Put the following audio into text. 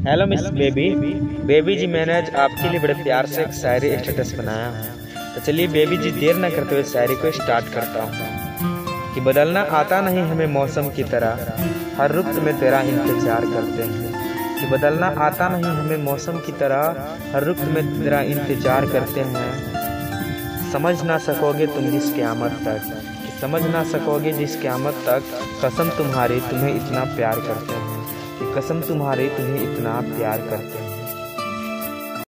Hello miss baby. Baby ji, मैंने आज आपके लिए बड़े प्यार से एक शायरी स्टेटस बनाया है। तो चलिए बेबी जी, देर न करते हुए शायरी को स्टार्ट करता हूँ। कि बदलना आता नहीं हमें मौसम की तरह, हर रुत में तेरा इंतजार करते हैं। कि बदलना आता नहीं हमें मौसम की तरह, हर रुत में तेरा इंतजार करते हैं। समझ ना सकोगे तुम जिस क़यामत तक, कि समझ ना सकोगे जिस क़यामत तक, कसम तुम्हारी तुम्हें इतना प्यार करते हैं। कि कसम तुम्हारी तुम्हें इतना प्यार करते हैं।